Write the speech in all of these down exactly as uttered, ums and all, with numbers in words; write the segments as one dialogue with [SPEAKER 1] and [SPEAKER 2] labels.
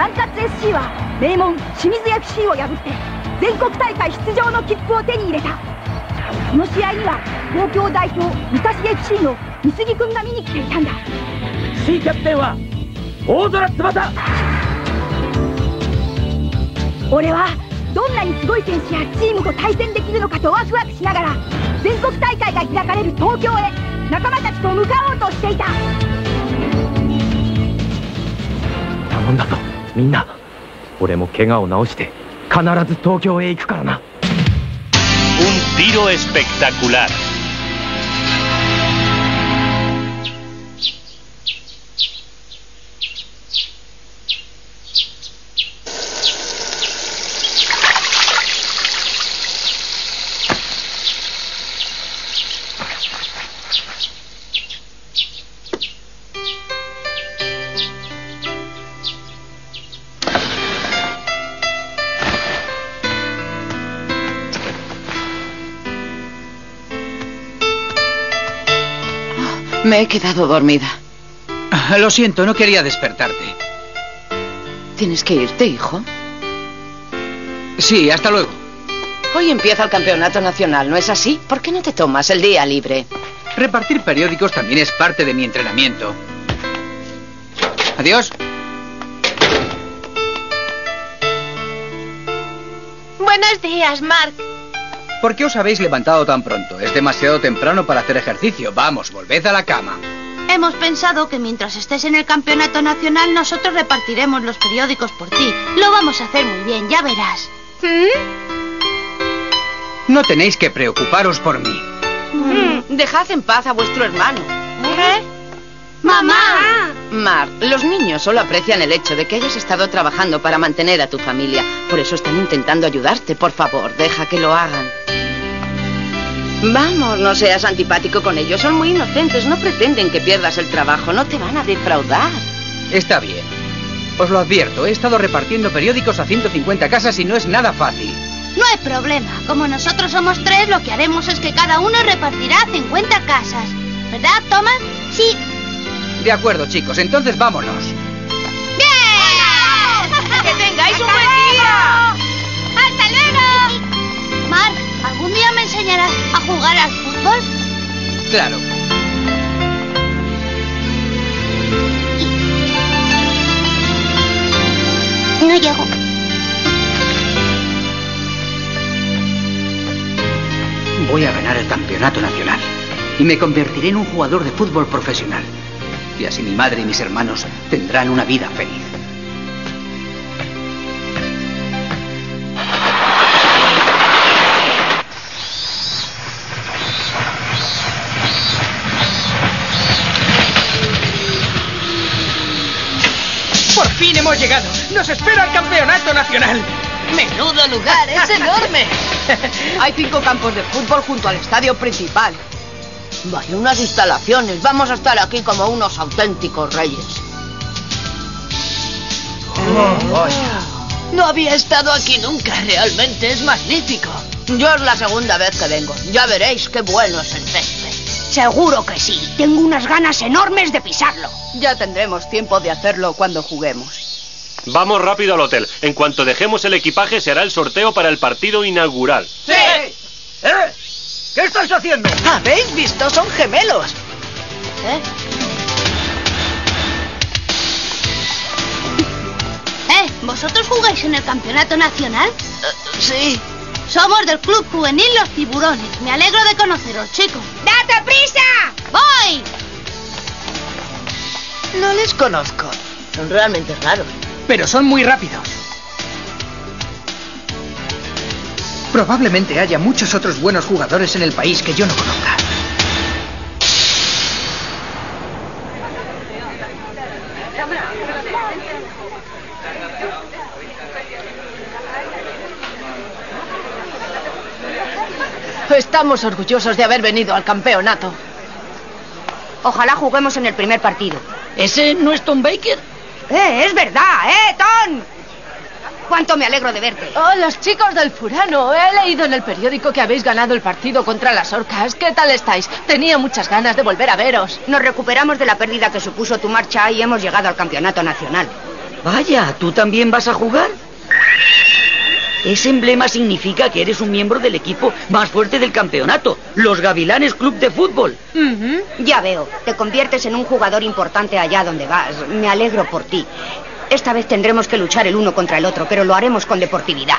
[SPEAKER 1] 南葛 エスシー は名門清水 エフシー を破って全国大会出場の切符を手に入れた。この試合には東京代表武蔵 エフシー の美杉君が見に来ていたんだ。
[SPEAKER 2] C キャプテンは大空翼。
[SPEAKER 1] 俺はどんなにすごい選手やチームと対戦できるのかとワクワクしながら全国大会が開かれる東京へ仲間たちと向かおうとしていた。
[SPEAKER 2] 頼んだぞみんな。俺も怪我を治して必ず東京へ行くからな。
[SPEAKER 3] Un tiro espectacular.
[SPEAKER 4] Me he quedado dormida.
[SPEAKER 5] Lo siento, no quería despertarte.
[SPEAKER 4] ¿Tienes que irte, hijo?
[SPEAKER 5] Sí, hasta luego.
[SPEAKER 4] Hoy empieza el campeonato nacional, ¿no es así? ¿Por qué no te tomas el día libre?
[SPEAKER 5] Repartir periódicos también es parte de mi entrenamiento. Adiós.
[SPEAKER 6] Buenos días, Mark.
[SPEAKER 5] ¿Por qué os habéis levantado tan pronto? Es demasiado temprano para hacer ejercicio. Vamos, volved a la cama.
[SPEAKER 6] Hemos pensado que mientras estés en el campeonato nacional, nosotros repartiremos los periódicos por ti. Lo vamos a hacer muy bien, ya verás.
[SPEAKER 5] ¿Mm? No tenéis que preocuparos por mí.
[SPEAKER 4] Mm. Dejad en paz a vuestro hermano.
[SPEAKER 6] ¿Eh? ¡Mamá!
[SPEAKER 4] Mark, los niños solo aprecian el hecho de que hayas estado trabajando para mantener a tu familia. Por eso están intentando ayudarte. Por favor, deja que lo hagan. Vamos, no seas antipático con ellos. Son muy inocentes. No pretenden que pierdas el trabajo. No te van a defraudar.
[SPEAKER 5] Está bien. Os lo advierto. He estado repartiendo periódicos a ciento cincuenta casas y no es nada fácil.
[SPEAKER 6] No hay problema. Como nosotros somos tres, lo que haremos es que cada uno repartirá cincuenta casas. ¿Verdad, Thomas? Sí.
[SPEAKER 5] De acuerdo, chicos. Entonces vámonos.
[SPEAKER 6] ¡Bien! ¡Que tengáis un buen día! ¡Hasta luego! Mark, ¿algún día me enseñarás a jugar al fútbol?
[SPEAKER 5] Claro.
[SPEAKER 6] No llego.
[SPEAKER 5] Voy a ganar el campeonato nacional y me convertiré en un jugador de fútbol profesional. Y así mi madre y mis hermanos tendrán una vida feliz.
[SPEAKER 7] ¡Por fin hemos llegado! ¡Nos espera el campeonato nacional!
[SPEAKER 4] ¡Menudo lugar! ¡Es enorme! Hay cinco campos de fútbol junto al estadio principal. Vaya, unas instalaciones. Vamos a estar aquí como unos auténticos reyes.
[SPEAKER 7] Oh, vaya.
[SPEAKER 4] No había estado aquí nunca. Realmente es magnífico. Yo es la segunda vez que vengo. Ya veréis qué bueno es el césped.
[SPEAKER 1] Seguro que sí. Tengo unas ganas enormes de pisarlo.
[SPEAKER 4] Ya tendremos tiempo de hacerlo cuando juguemos.
[SPEAKER 3] Vamos rápido al hotel. En cuanto dejemos el equipaje, se hará el sorteo para el partido inaugural.
[SPEAKER 7] ¡Sí! ¿Eh? ¿Qué estáis haciendo?
[SPEAKER 4] ¿Habéis visto? Son gemelos. ¿Eh?
[SPEAKER 6] ¿Eh? ¿Vosotros jugáis en el campeonato nacional?
[SPEAKER 4] Uh, sí.
[SPEAKER 6] Somos del club juvenil Los Tiburones. Me alegro de conoceros, chicos. ¡Date prisa! ¡Voy!
[SPEAKER 4] No les conozco. Son realmente raros.
[SPEAKER 5] Pero son muy rápidos. Probablemente haya muchos otros buenos jugadores en el país que yo no conozca.
[SPEAKER 4] Estamos orgullosos de haber venido al campeonato.
[SPEAKER 1] Ojalá juguemos en el primer partido.
[SPEAKER 7] ¿Ese no es Tom Baker?
[SPEAKER 1] ¡Eh, es verdad! ¡Eh, Tom! ¡Cuánto me alegro de verte!
[SPEAKER 4] Oh, los chicos del Furano. He leído en el periódico que habéis ganado el partido contra las orcas. ¿Qué tal estáis? Tenía muchas ganas de volver a veros.
[SPEAKER 1] Nos recuperamos de la pérdida que supuso tu marcha y hemos llegado al campeonato nacional.
[SPEAKER 5] Vaya, ¿tú también vas a jugar? Ese emblema significa que eres un miembro del equipo más fuerte del campeonato, los Gavilanes Club de Fútbol.
[SPEAKER 1] Uh-huh. Ya veo, te conviertes en un jugador importante allá donde vas. Me alegro por ti. Esta vez tendremos que luchar el uno contra el otro, pero lo haremos con deportividad.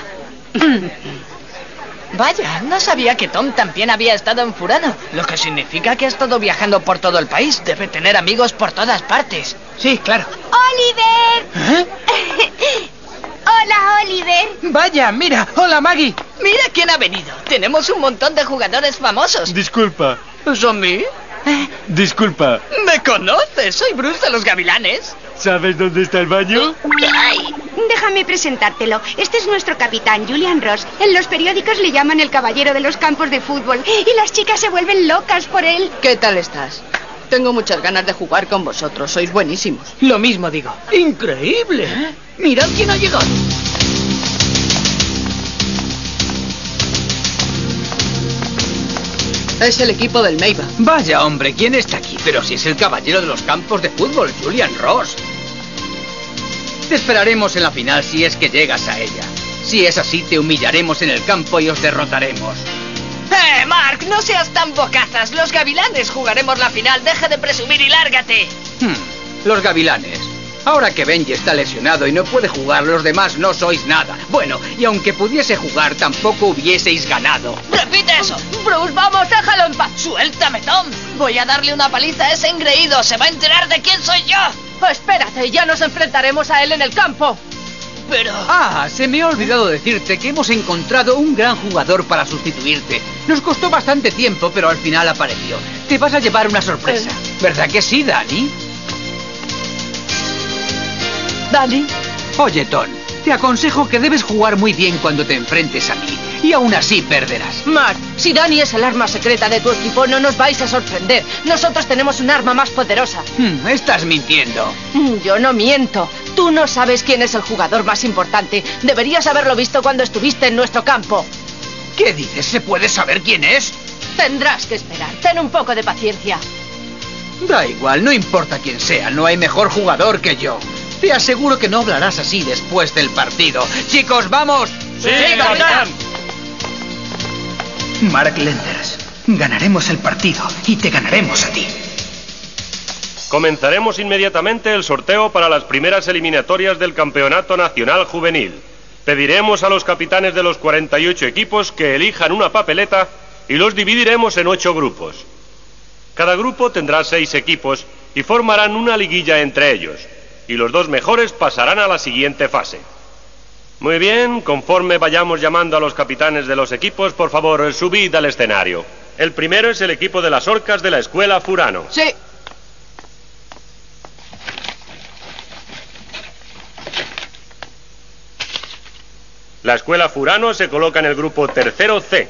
[SPEAKER 7] Vaya, no sabía que Tom también había estado en Furano, lo que significa que ha estado viajando por todo el país. Debe tener amigos por todas partes. Sí, claro.
[SPEAKER 6] ¡Oliver!
[SPEAKER 7] ¿Eh?
[SPEAKER 6] Hola, Oliver.
[SPEAKER 7] Vaya, mira. Hola, Maggie. Mira quién ha venido. Tenemos un montón de jugadores famosos.
[SPEAKER 3] Disculpa.
[SPEAKER 7] ¿Son mí?
[SPEAKER 3] Disculpa.
[SPEAKER 7] ¿Me conoces? Soy Bruce de los Gavilanes.
[SPEAKER 3] ¿Sabes dónde está el baño?
[SPEAKER 6] Ay, déjame presentártelo. Este es nuestro capitán, Julian Ross. En los periódicos le llaman el caballero de los campos de fútbol. Y las chicas se vuelven locas por él.
[SPEAKER 4] ¿Qué tal estás? Tengo muchas ganas de jugar con vosotros. Sois buenísimos.
[SPEAKER 7] Lo mismo digo.
[SPEAKER 5] ¡Increíble! ¿Eh? ¡Mirad quién ha llegado!
[SPEAKER 4] Es el equipo del Meiba.
[SPEAKER 5] Vaya, hombre, ¿quién está aquí? Pero si es el caballero de los campos de fútbol, Julian Ross. Te esperaremos en la final si es que llegas a ella. Si es así, te humillaremos en el campo y os derrotaremos.
[SPEAKER 7] ¡Eh, Mark! No seas tan bocazas. Los Gavilanes jugaremos la final. Deja de presumir y lárgate.
[SPEAKER 5] Hmm, los Gavilanes. Ahora que Benji está lesionado y no puede jugar, los demás no sois nada. Bueno, y aunque pudiese jugar, tampoco hubieseis ganado.
[SPEAKER 7] ¡Repite eso! Bruce, vamos, déjalo en paz. ¡Suéltame, Tom! Voy a darle una paliza a ese engreído. Se va a enterar de quién soy yo.
[SPEAKER 4] Espérate, ya nos enfrentaremos a él en el campo.
[SPEAKER 7] Pero...
[SPEAKER 5] Ah, se me ha olvidado decirte que hemos encontrado un gran jugador para sustituirte. Nos costó bastante tiempo, pero al final apareció. Te vas a llevar una sorpresa.
[SPEAKER 4] Eh.
[SPEAKER 5] ¿Verdad que sí, Danny?
[SPEAKER 4] Danny.
[SPEAKER 5] Oye, Tom, te aconsejo que debes jugar muy bien cuando te enfrentes a mí. Y aún así perderás.
[SPEAKER 4] Mark, si Danny es el arma secreta de tu equipo, no nos vais a sorprender. Nosotros tenemos un arma más poderosa.
[SPEAKER 5] Hmm, estás mintiendo.
[SPEAKER 4] Mm, Yo no miento. Tú no sabes quién es el jugador más importante. Deberías haberlo visto cuando estuviste en nuestro campo.
[SPEAKER 5] ¿Qué dices? ¿Se puede saber quién es?
[SPEAKER 4] Tendrás que esperar. Ten un poco de paciencia.
[SPEAKER 5] Da igual, no importa quién sea. No hay mejor jugador que yo. Te aseguro que no hablarás así después del partido. Chicos, ¡vamos!
[SPEAKER 3] ¡Sí, capitán!
[SPEAKER 5] Mark Lenders, ganaremos el partido y te ganaremos a ti.
[SPEAKER 3] Comenzaremos inmediatamente el sorteo para las primeras eliminatorias del Campeonato Nacional Juvenil. Pediremos a los capitanes de los cuarenta y ocho equipos que elijan una papeleta y los dividiremos en ocho grupos. Cada grupo tendrá seis equipos y formarán una liguilla entre ellos, y los dos mejores pasarán a la siguiente fase. Muy bien, conforme vayamos llamando a los capitanes de los equipos, por favor, subid al escenario. El primero es el equipo de las orcas de la escuela Furano.
[SPEAKER 4] Sí.
[SPEAKER 3] La escuela Furano se coloca en el grupo tercero C.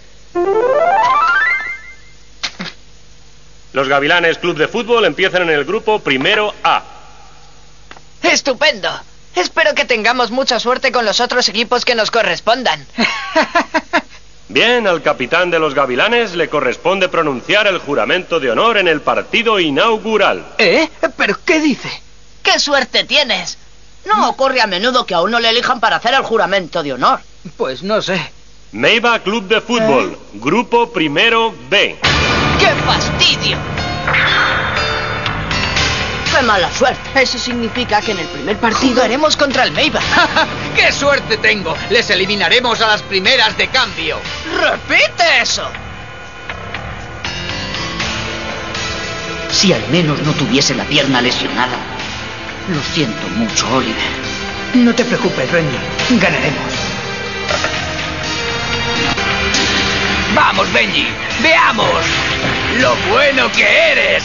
[SPEAKER 3] Los Gavilanes Club de Fútbol empiezan en el grupo primero A.
[SPEAKER 7] ¡Estupendo! Espero que tengamos mucha suerte con los otros equipos que nos correspondan.
[SPEAKER 3] Bien, al capitán de los Gavilanes le corresponde pronunciar el juramento de honor en el partido inaugural.
[SPEAKER 7] ¿Eh? ¿Pero qué dice? ¡Qué suerte tienes!
[SPEAKER 4] No ocurre a menudo que a uno le elijan para hacer el juramento de honor.
[SPEAKER 7] Pues no sé.
[SPEAKER 3] Meiba Club de Fútbol, ¿Eh? Grupo primero B.
[SPEAKER 7] ¡Qué fastidio!
[SPEAKER 4] ¡Qué mala suerte! Eso significa que en el primer partido
[SPEAKER 7] jugaremos contra el Meiba.
[SPEAKER 5] ¡Qué suerte tengo! Les eliminaremos a las primeras de cambio.
[SPEAKER 7] ¡Repite eso!
[SPEAKER 5] Si al menos no tuviese la pierna lesionada. Lo siento mucho, Oliver.
[SPEAKER 7] No te preocupes, Benji. Ganaremos.
[SPEAKER 5] ¡Vamos, Benji! ¡Veamos lo bueno que eres!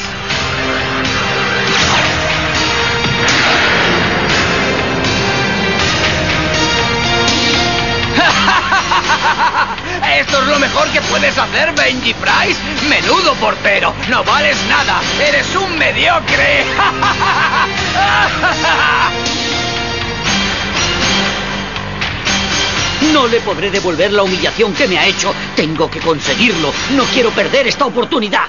[SPEAKER 5] ¡Esto es lo mejor que puedes hacer, Benji Price! ¡Menudo portero! ¡No vales nada! ¡Eres un mediocre! No le podré devolver la humillación que me ha hecho. Tengo que conseguirlo. No quiero perder esta oportunidad.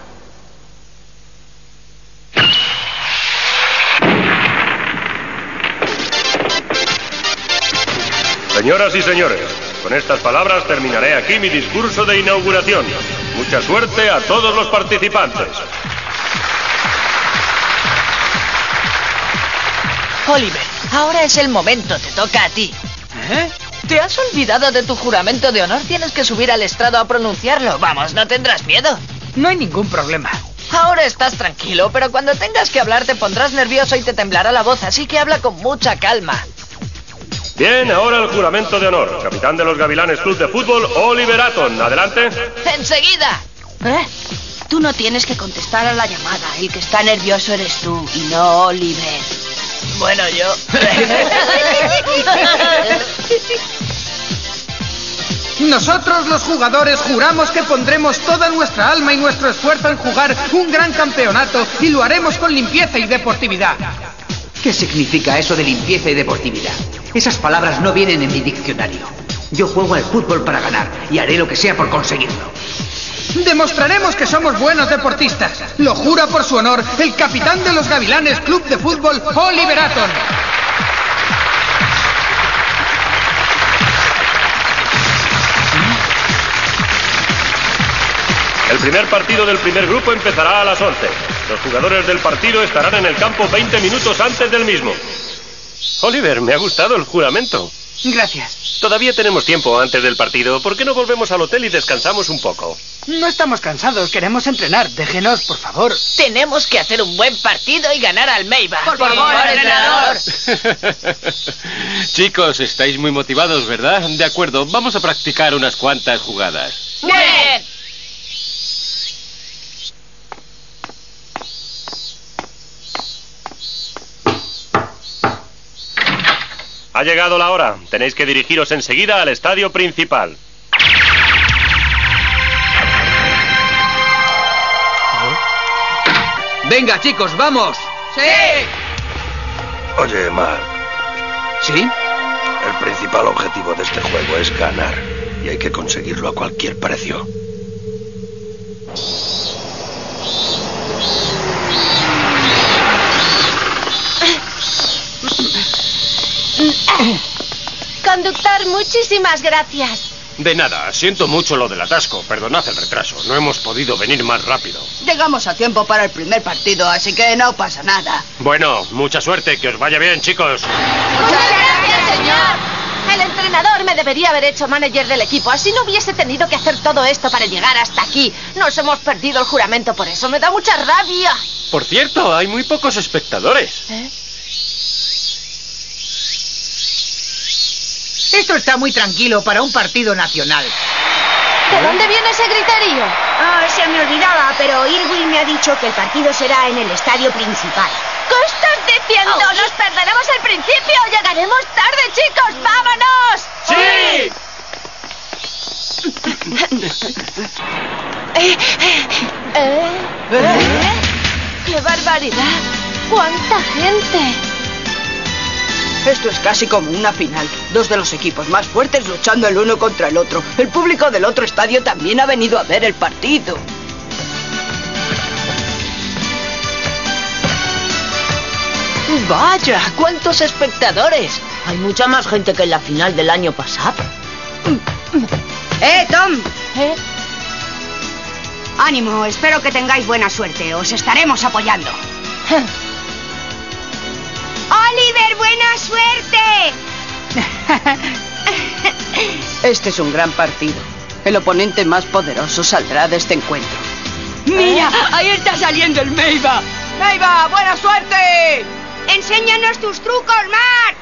[SPEAKER 3] Señoras y señores, con estas palabras terminaré aquí mi discurso de inauguración. Mucha suerte a todos los participantes.
[SPEAKER 7] Oliver, ahora es el momento, te toca a ti. ¿Eh? ¿Te has olvidado de tu juramento de honor? Tienes que subir al estrado a pronunciarlo. Vamos, no tendrás miedo.
[SPEAKER 8] No hay ningún problema.
[SPEAKER 7] Ahora estás tranquilo, pero cuando tengas que hablar te pondrás nervioso y te temblará la voz, así que habla con mucha calma.
[SPEAKER 3] Bien, ahora el juramento de honor. Capitán de los Gavilanes Club de Fútbol, Oliver Aton. Adelante.
[SPEAKER 7] ¡Enseguida!
[SPEAKER 4] ¿Eh? Tú no tienes que contestar a la llamada. El que está nervioso eres tú y no Oliver.
[SPEAKER 7] Bueno, yo...
[SPEAKER 8] Nosotros los jugadores juramos que pondremos toda nuestra alma y nuestro esfuerzo en jugar un gran campeonato y lo haremos con limpieza y deportividad.
[SPEAKER 5] ¿Qué significa eso de limpieza y deportividad? Esas palabras no vienen en mi diccionario. Yo juego al fútbol para ganar y haré lo que sea por conseguirlo.
[SPEAKER 8] Demostraremos que somos buenos deportistas. Lo jura por su honor el capitán de los Gavilanes Club de Fútbol, Oliver Aton.
[SPEAKER 3] El primer partido del primer grupo empezará a las once. Los jugadores del partido estarán en el campo veinte minutos antes del mismo. Oliver, me ha gustado el juramento.
[SPEAKER 8] Gracias.
[SPEAKER 3] Todavía tenemos tiempo antes del partido. ¿Por qué no volvemos al hotel y descansamos un poco?
[SPEAKER 8] No estamos cansados, queremos entrenar. Déjenos, por favor.
[SPEAKER 7] Tenemos que hacer un buen partido y ganar al Meiba.
[SPEAKER 4] Por favor, entrenador.
[SPEAKER 9] Chicos, estáis muy motivados, ¿verdad? De acuerdo, vamos a practicar unas cuantas jugadas.
[SPEAKER 7] ¡Bien!
[SPEAKER 3] Ha llegado la hora. Tenéis que dirigiros enseguida al estadio principal.
[SPEAKER 5] Venga, chicos, vamos.
[SPEAKER 7] ¡Sí!
[SPEAKER 10] Oye, Mark,
[SPEAKER 5] ¿Sí?
[SPEAKER 10] el principal objetivo de este juego es ganar. Y hay que conseguirlo a cualquier precio.
[SPEAKER 6] Conductor, muchísimas gracias.
[SPEAKER 9] De nada, siento mucho lo del atasco. Perdonad el retraso. No hemos podido venir más rápido.
[SPEAKER 4] Llegamos a tiempo para el primer partido, así que no pasa nada.
[SPEAKER 9] Bueno, mucha suerte. Que os vaya bien, chicos.
[SPEAKER 6] Muchas gracias, señor. El entrenador me debería haber hecho manager del equipo. Así no hubiese tenido que hacer todo esto para llegar hasta aquí. Nos hemos perdido el juramento por eso. Me da mucha rabia.
[SPEAKER 9] Por cierto, hay muy pocos espectadores.
[SPEAKER 6] ¿Eh?
[SPEAKER 8] Esto está muy tranquilo para un partido nacional.
[SPEAKER 6] ¿De dónde viene ese griterío?
[SPEAKER 1] Ah, se me olvidaba, pero Irwin me ha dicho que el partido será en el estadio principal.
[SPEAKER 6] ¿Qué estás diciendo?
[SPEAKER 1] Oh.
[SPEAKER 6] ¡Nos perderemos el principio! ¡Llegaremos tarde, chicos! ¡Vámonos!
[SPEAKER 9] ¡Sí!
[SPEAKER 6] ¿Eh? ¿Eh? ¿Eh? ¡Qué barbaridad! ¡Cuánta gente!
[SPEAKER 4] Esto es casi como una final. Dos de los equipos más fuertes luchando el uno contra el otro. El público del otro estadio también ha venido a ver el partido.
[SPEAKER 7] ¡Vaya! ¡Cuántos espectadores!
[SPEAKER 4] Hay mucha más gente que en la final del año pasado.
[SPEAKER 1] ¡Eh, Tom!
[SPEAKER 7] ¿Eh?
[SPEAKER 1] Ánimo, espero que tengáis buena suerte. Os estaremos apoyando. ¡Oliver, buena suerte!
[SPEAKER 4] Este es un gran partido. El oponente más poderoso saldrá de este encuentro.
[SPEAKER 1] ¡Mira!
[SPEAKER 4] ¡Ahí está saliendo el Meiba!
[SPEAKER 1] ¡Meiba, buena suerte! ¡Enséñanos tus trucos, Mark!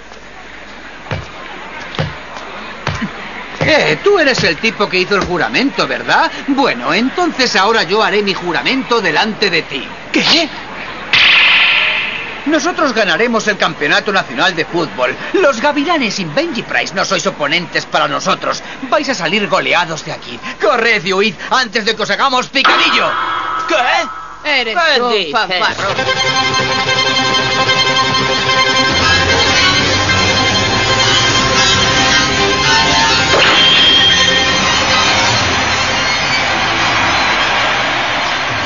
[SPEAKER 5] Eh, tú eres el tipo que hizo el juramento, ¿verdad? Bueno, entonces ahora yo haré mi juramento delante de ti. ¿Qué? Nosotros ganaremos el Campeonato Nacional de Fútbol. Los Gavilanes y Benji Price no sois oponentes para nosotros. Vais a salir goleados de aquí. Corred y huid antes de que os hagamos picadillo. ¿Qué?
[SPEAKER 4] Eres
[SPEAKER 5] ¿Qué
[SPEAKER 4] tú,
[SPEAKER 5] dices?
[SPEAKER 4] fanfarrón.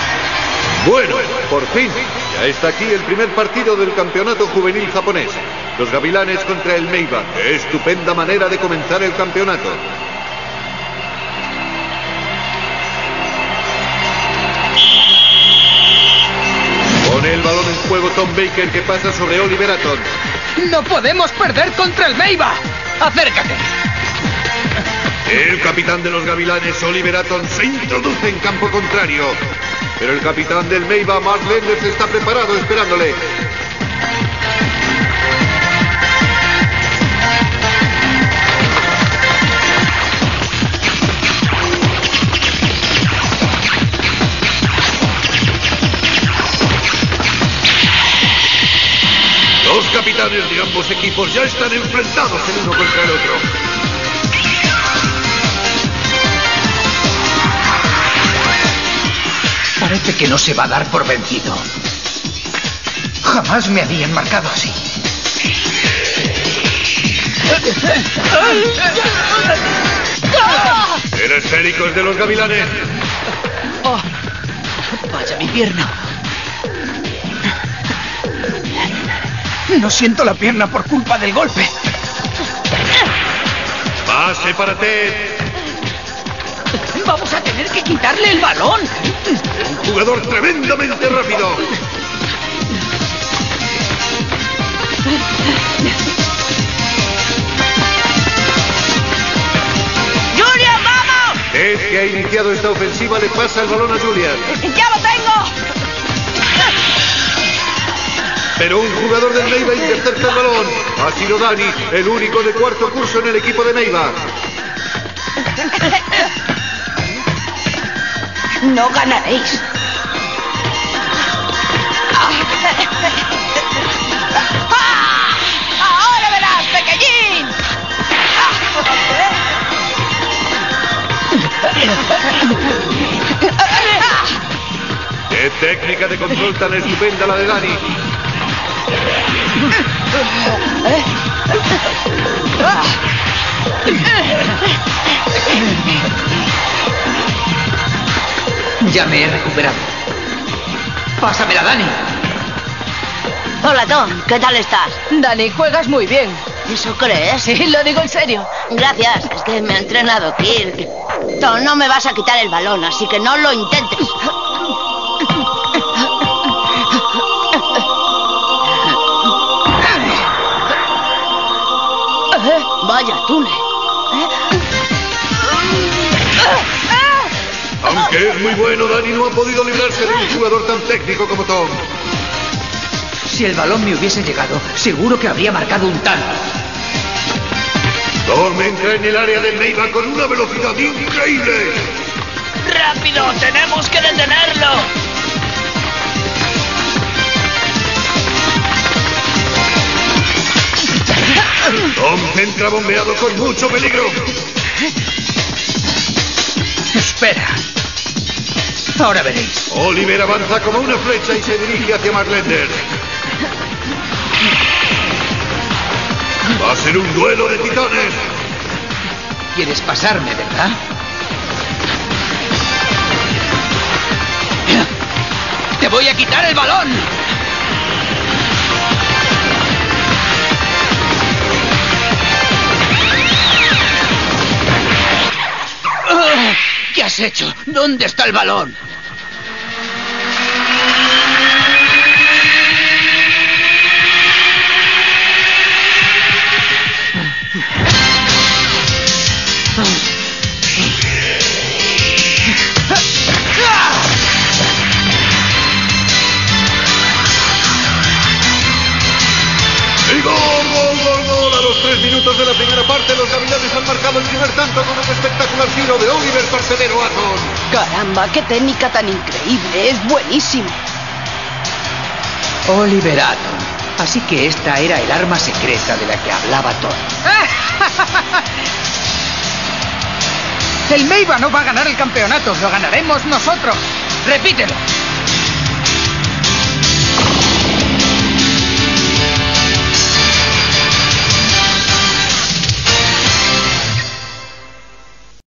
[SPEAKER 11] Bueno, por fin, ya está aquí el primer partido del campeonato juvenil japonés. Los Gavilanes contra el Meiba. ¡Qué estupenda manera de comenzar el campeonato! Pone el balón en juego Tom Baker, que pasa sobre Oliver Atom.
[SPEAKER 8] ¡No podemos perder contra el Meiba! ¡Acércate!
[SPEAKER 11] El capitán de los Gavilanes, Oliver Atom, se introduce en campo contrario. Pero el capitán del Meiba, Mark Lenders, está preparado esperándole. Los capitanes de ambos equipos ya están enfrentados el uno contra el otro.
[SPEAKER 8] Parece que no se va a dar por vencido. Jamás me habían marcado así.
[SPEAKER 11] El esférico es de los Gavilanes.
[SPEAKER 7] Oh, vaya mi pierna.
[SPEAKER 8] No siento la pierna por culpa del golpe.
[SPEAKER 11] Pase para Ted.
[SPEAKER 8] Vamos a tener que quitarle el balón.
[SPEAKER 11] Un jugador tremendamente rápido.
[SPEAKER 4] ¡Julian, vamos!
[SPEAKER 11] Ted, que ha iniciado esta ofensiva, le pasa el balón a Julian.
[SPEAKER 4] ¡Ya lo tengo!
[SPEAKER 11] Pero un jugador del Meiba intercepta el balón. Ha sido Dani, el único de cuarto curso en el equipo de Meiba.
[SPEAKER 4] No ganaréis. ¡Ahora verás, pequeñín!
[SPEAKER 11] ¡Qué técnica de control tan estupenda la de Dani!
[SPEAKER 8] Ya me he recuperado. Pásamela, Dani.
[SPEAKER 4] Hola, Tom. ¿Qué tal estás?
[SPEAKER 6] Dani, juegas muy bien.
[SPEAKER 4] ¿Eso crees?
[SPEAKER 6] Sí, lo digo en serio.
[SPEAKER 4] Gracias. Es que me ha entrenado Kirk. Tom, no me vas a quitar el balón, así que no lo intentes. Vaya túnel.
[SPEAKER 11] Aunque es muy bueno, Dani no ha podido librarse de un jugador tan técnico como Tom.
[SPEAKER 8] Si el balón me hubiese llegado, seguro que habría marcado un tanto.
[SPEAKER 11] Tom entra en el área del Meiba con una velocidad increíble.
[SPEAKER 7] ¡Rápido! ¡Tenemos que detenerlo!
[SPEAKER 11] Tom centra bombeado con mucho peligro.
[SPEAKER 8] Espera. Ahora veréis.
[SPEAKER 11] Oliver avanza como una flecha y se dirige hacia Mark Lenders. Va a ser un duelo de titanes.
[SPEAKER 8] ¿Quieres pasarme, verdad? ¡Te voy a quitar el balón! ¿Qué has hecho? ¿Dónde está el balón?
[SPEAKER 11] ¡Y gol, gol, gol, gol! A los tres minutos de la primera parte, los Gavilanes han marcado el primer tanto con un espectacular tiro de Oliver Torcedero Atom.
[SPEAKER 6] Caramba, qué técnica tan increíble. Es buenísimo.
[SPEAKER 8] Oliver Atom. Así que esta era el arma secreta de la que hablaba Tom. El Meiba no va a ganar el campeonato, lo ganaremos nosotros. Repítelo.